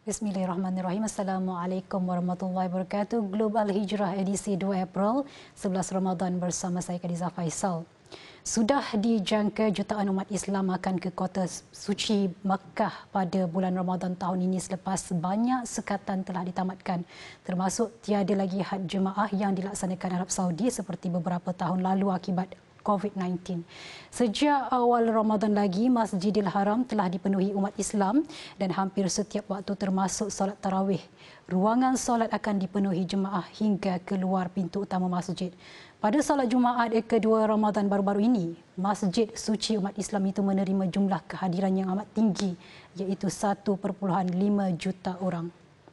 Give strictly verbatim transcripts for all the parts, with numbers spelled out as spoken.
Bismillahirrahmanirrahim. Assalamualaikum warahmatullahi wabarakatuh. Global Hijrah edisi dua April sebelas Ramadan bersama saya Khadijah Faisal. Sudah dijangka jutaan umat Islam akan ke kota suci Makkah pada bulan Ramadan tahun ini selepas banyak sekatan telah ditamatkan, termasuk tiada lagi had jemaah yang dilaksanakan Arab Saudi seperti beberapa tahun lalu akibat COVID sembilan belas. Sejak awal Ramadan lagi, Masjidil Haram telah dipenuhi umat Islam dan hampir setiap waktu termasuk solat tarawih. Ruangan solat akan dipenuhi jemaah hingga keluar pintu utama masjid. Pada solat Jumaat kedua Ramadan baru-baru ini, Masjid Suci umat Islam itu menerima jumlah kehadiran yang amat tinggi, iaitu satu perpuluhan lima juta orang.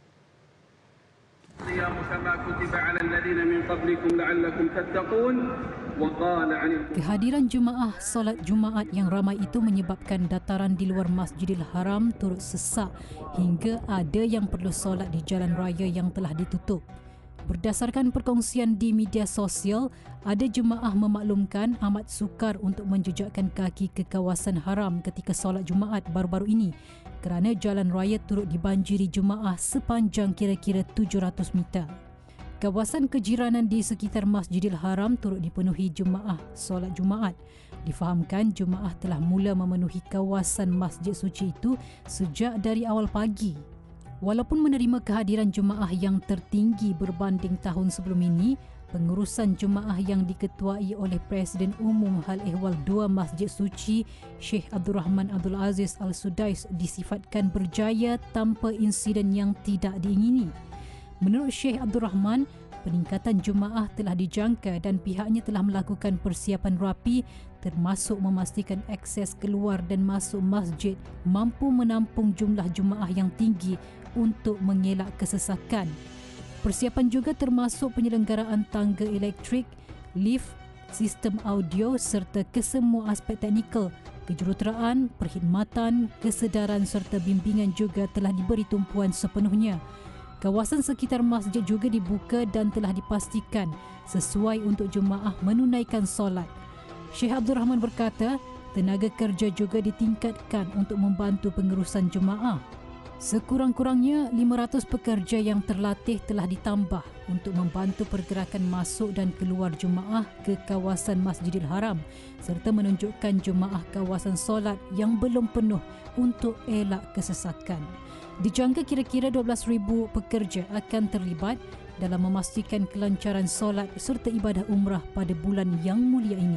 Kehadiran jemaah solat Jumaat yang ramai itu menyebabkan dataran di luar Masjidil Haram turut sesak hingga ada yang perlu solat di jalan raya yang telah ditutup. Berdasarkan perkongsian di media sosial, ada jemaah memaklumkan amat sukar untuk menjejakkan kaki ke kawasan haram ketika solat Jumaat baru-baru ini kerana jalan raya turut dibanjiri jemaah sepanjang kira-kira tujuh ratus meter. Kawasan kejiranan di sekitar Masjidil Haram turut dipenuhi jemaah solat Jumaat. Difahamkan jemaah telah mula memenuhi kawasan Masjid Suci itu sejak dari awal pagi. Walaupun menerima kehadiran jemaah yang tertinggi berbanding tahun sebelum ini, pengurusan jemaah yang diketuai oleh Presiden Umum Hal Ehwal dua Masjid Suci, Sheikh Abdul Rahman Abdul Aziz Al-Sudais disifatkan berjaya tanpa insiden yang tidak diingini. Menurut Sheikh Abdul Rahman, peningkatan jemaah telah dijangka dan pihaknya telah melakukan persiapan rapi termasuk memastikan akses keluar dan masuk masjid mampu menampung jumlah jemaah yang tinggi untuk mengelak kesesakan. Persiapan juga termasuk penyelenggaraan tangga elektrik, lift, sistem audio serta kesemua aspek teknikal, kejuruteraan, perkhidmatan, kesedaran serta bimbingan juga telah diberi tumpuan sepenuhnya. Kawasan sekitar masjid juga dibuka dan telah dipastikan sesuai untuk jemaah menunaikan solat. Syekh Abdul Rahman berkata, tenaga kerja juga ditingkatkan untuk membantu pengurusan jemaah. Sekurang-kurangnya lima ratus pekerja yang terlatih telah ditambah untuk membantu pergerakan masuk dan keluar jemaah ke kawasan Masjidil Haram serta menunjukkan jemaah kawasan solat yang belum penuh untuk elak kesesakan. Dijangka kira-kira dua belas ribu pekerja akan terlibat dalam memastikan kelancaran solat serta ibadah umrah pada bulan yang mulia ini.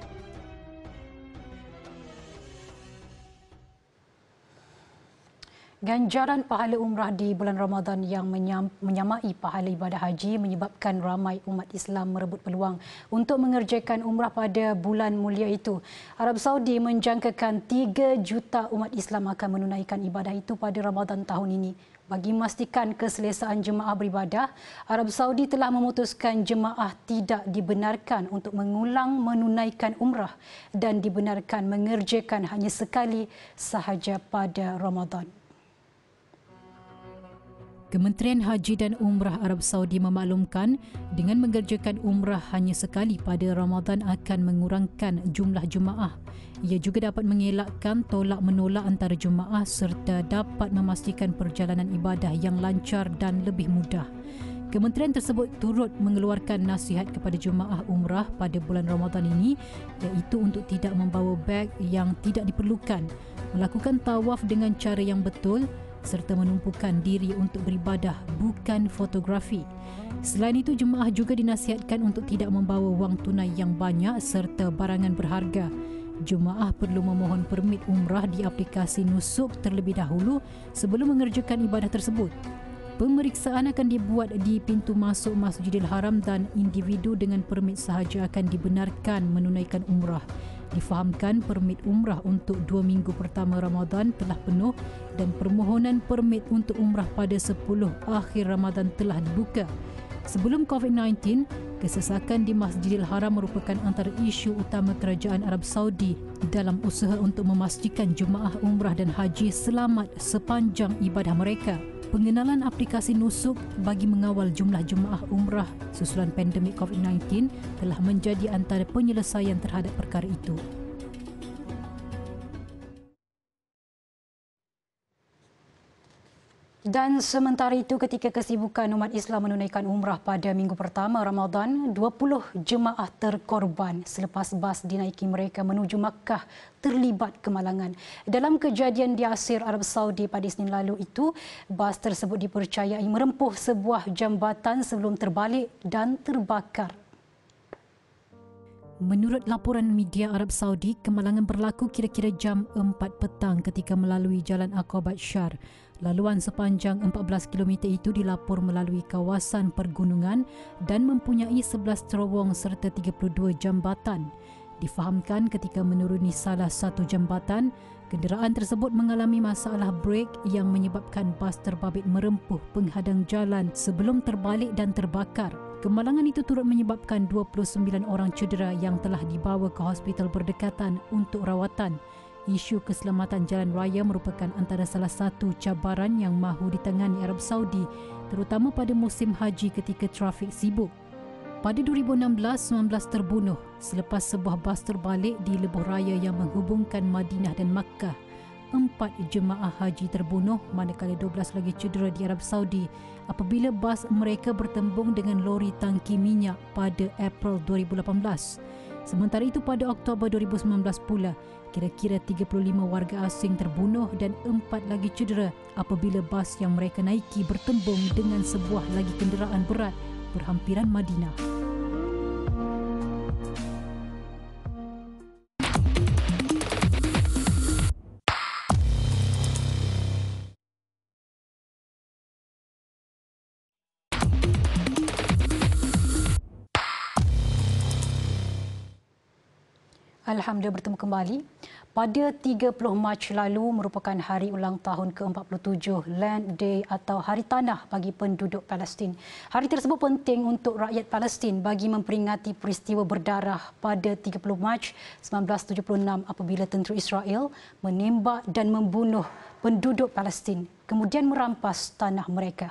Ganjaran pahala umrah di bulan Ramadan yang menyamai pahala ibadah haji menyebabkan ramai umat Islam merebut peluang untuk mengerjakan umrah pada bulan mulia itu. Arab Saudi menjangkakan tiga juta umat Islam akan menunaikan ibadah itu pada Ramadan tahun ini. Bagi memastikan keselesaan jemaah beribadah, Arab Saudi telah memutuskan jemaah tidak dibenarkan untuk mengulang menunaikan umrah dan dibenarkan mengerjakan hanya sekali sahaja pada Ramadan. Kementerian Haji dan Umrah Arab Saudi memaklumkan dengan mengerjakan umrah hanya sekali pada Ramadan akan mengurangkan jumlah jemaah. Ia juga dapat mengelakkan tolak-menolak antara jemaah serta dapat memastikan perjalanan ibadah yang lancar dan lebih mudah. Kementerian tersebut turut mengeluarkan nasihat kepada jemaah umrah pada bulan Ramadan ini iaitu untuk tidak membawa beg yang tidak diperlukan, melakukan tawaf dengan cara yang betul serta menumpukan diri untuk beribadah bukan fotografi. Selain itu, jemaah juga dinasihatkan untuk tidak membawa wang tunai yang banyak serta barangan berharga. Jemaah perlu memohon permit umrah di aplikasi Nusuk terlebih dahulu sebelum mengerjakan ibadah tersebut. Pemeriksaan akan dibuat di pintu masuk Masjidil Haram dan individu dengan permit sahaja akan dibenarkan menunaikan umrah. Difahamkan permit umrah untuk dua minggu pertama Ramadan telah penuh dan permohonan permit untuk umrah pada sepuluh akhir Ramadan telah dibuka. Sebelum COVID sembilan belas, kesesakan di Masjidil Haram merupakan antara isu utama kerajaan Arab Saudi dalam usaha untuk memastikan jemaah umrah dan haji selamat sepanjang ibadah mereka. Pengenalan aplikasi Nusuk bagi mengawal jumlah jemaah umrah susulan pandemik COVID sembilan belas telah menjadi antara penyelesaian terhadap perkara itu. Dan sementara itu, ketika kesibukan umat Islam menunaikan umrah pada minggu pertama Ramadan, dua puluh jemaah terkorban selepas bas dinaiki mereka menuju Makkah terlibat kemalangan. Dalam kejadian di Asir, Arab Saudi pada Isnin lalu itu, bas tersebut dipercayai merempuh sebuah jambatan sebelum terbalik dan terbakar. Menurut laporan media Arab Saudi, kemalangan berlaku kira-kira jam empat petang ketika melalui Jalan Aqabat Syar. Laluan sepanjang empat belas kilometer itu dilapor melalui kawasan pergunungan dan mempunyai sebelas terowong serta tiga puluh dua jambatan. Difahamkan ketika menuruni salah satu jambatan, kenderaan tersebut mengalami masalah brek yang menyebabkan bas terbabit merempuh penghadang jalan sebelum terbalik dan terbakar. Kemalangan itu turut menyebabkan dua puluh sembilan orang cedera yang telah dibawa ke hospital berdekatan untuk rawatan. Isu keselamatan jalan raya merupakan antara salah satu cabaran yang mahu ditangani Arab Saudi, terutama pada musim haji ketika trafik sibuk. Pada dua ribu enam belas, sembilan belas terbunuh selepas sebuah bas terbalik di lebuh raya yang menghubungkan Madinah dan Makkah. Empat jemaah haji terbunuh manakala dua belas lagi cedera di Arab Saudi apabila bas mereka bertembung dengan lori tangki minyak pada April dua ribu lapan belas. Sementara itu, pada Oktober dua ribu sembilan belas pula, kira-kira tiga puluh lima warga asing terbunuh dan empat lagi cedera apabila bas yang mereka naiki bertembung dengan sebuah lagi kenderaan berat berhampiran Madinah. Alhamdulillah, bertemu kembali. Pada tiga puluh Mac lalu merupakan hari ulang tahun ke empat puluh tujuh Land Day atau Hari Tanah bagi penduduk Palestin. Hari tersebut penting untuk rakyat Palestin bagi memperingati peristiwa berdarah pada tiga puluh Mac seribu sembilan ratus tujuh puluh enam apabila tentera Israel menembak dan membunuh penduduk Palestin, kemudian merampas tanah mereka.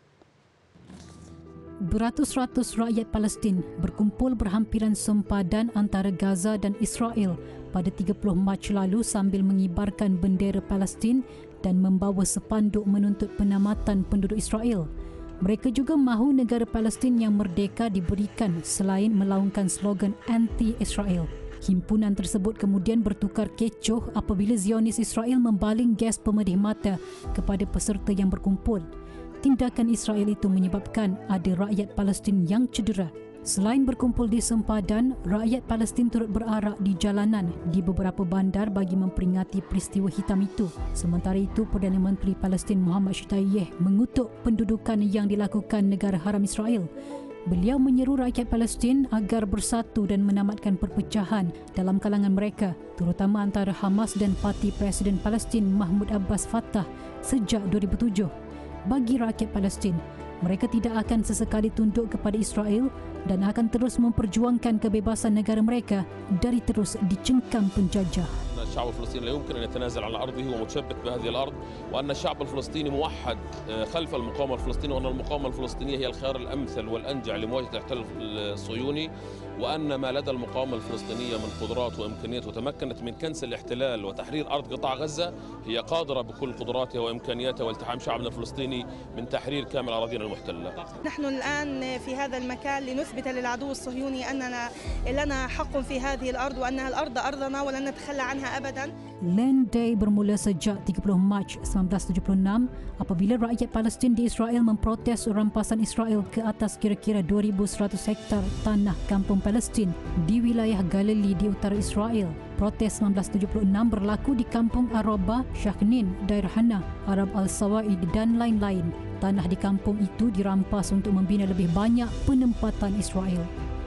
Beratus-ratus rakyat Palestin berkumpul berhampiran sempadan antara Gaza dan Israel pada tiga puluh Mac lalu sambil mengibarkan bendera Palestin dan membawa sepanduk menuntut penamatan penduduk Israel. Mereka juga mahu negara Palestin yang merdeka diberikan selain melaungkan slogan anti-Israel. Himpunan tersebut kemudian bertukar kecoh apabila Zionis Israel membaling gas pemedih mata kepada peserta yang berkumpul. Tindakan Israel itu menyebabkan ada rakyat Palestin yang cedera. Selain berkumpul di sempadan, rakyat Palestin turut berarak di jalanan di beberapa bandar bagi memperingati peristiwa hitam itu. Sementara itu, Perdana Menteri Palestin Muhammad Shtayyeh mengutuk pendudukan yang dilakukan negara haram Israel. Beliau menyeru rakyat Palestin agar bersatu dan menamatkan perpecahan dalam kalangan mereka, terutama antara Hamas dan Parti Presiden Palestin Mahmud Abbas Fattah sejak dua ribu tujuh. Bagi rakyat Palestin, mereka tidak akan sesekali tunduk kepada Israel dan akan terus memperjuangkan kebebasan negara mereka dari terus dicengkam penjajah. الشعب الفلسطيني لا يمكن أن يتنازل عن أرضه ومتشبث بهذه الأرض، وأن الشعب الفلسطيني موحد خلف المقاومة الفلسطينية، وأن المقاومة الفلسطينية هي الخيار الأمثل والأنجع لمواجهة الاحتلال الصهيوني، وأن ما لدى المقاومة الفلسطينية من قدرات وإمكانيات وتمكنت من كنس الاحتلال وتحرير أرض قطاع غزة هي قادرة بكل قدراتها وإمكانياتها والتحام شعبنا الفلسطيني من تحرير كامل أراضينا المحتلة. نحن الآن في هذا المكان لنثبت للعدو الصهيوني أننا لنا حق في هذه الأرض وأنها الأرض أرضنا ولن نتخلى عنها أبدا. Land Day bermula sejak tiga puluh Mac seribu sembilan ratus tujuh puluh enam apabila rakyat Palestin di Israel memprotes rampasan Israel ke atas kira-kira dua ribu seratus hektar tanah kampung Palestin di wilayah Galilee di utara Israel. Protes seribu sembilan ratus tujuh puluh enam berlaku di kampung Araba, Shahnin, Dair Hana, Arab Al-Sawaid dan lain-lain. Tanah di kampung itu dirampas untuk membina lebih banyak penempatan Israel.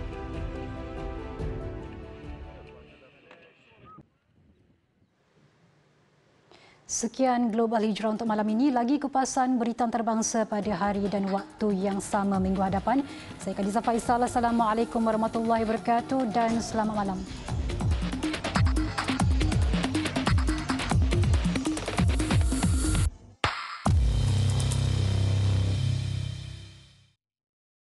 Sekian Global Hijrah untuk malam ini. Lagi kupasan berita antarabangsa pada hari dan waktu yang sama minggu hadapan. Saya Khadijah Faisal. Assalamualaikum warahmatullahi wabarakatuh dan selamat malam.